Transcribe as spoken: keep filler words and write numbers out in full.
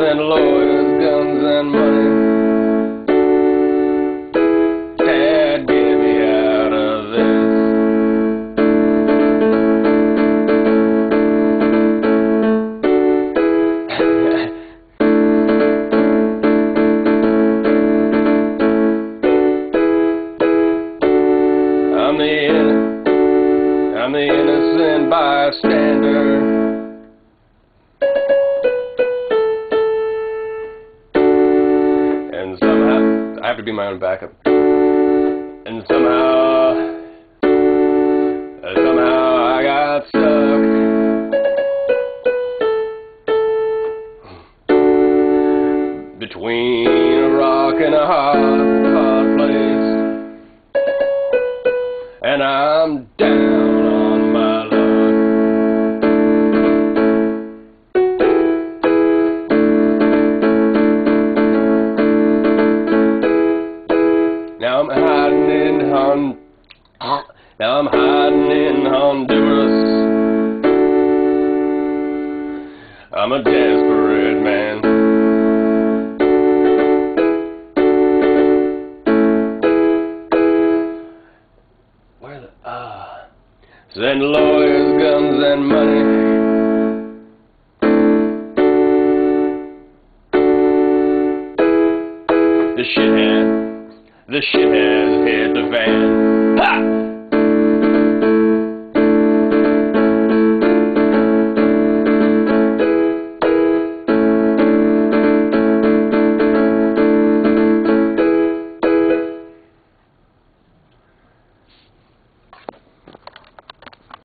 and lawyers, guns and money. Dad, get me out of this. I'm the in- I'm the innocent bystander. And somehow I have to be my own backup. And somehow, somehow I got stuck between a rock and a hard, hard place. And I'm down on my luck. Now I'm hiding in Hon. Now I'm hiding in Honduras. I'm a desperate man. Where the ah? Send lawyers, guns, and money. The shit has, the shit has hit the fan. Ha!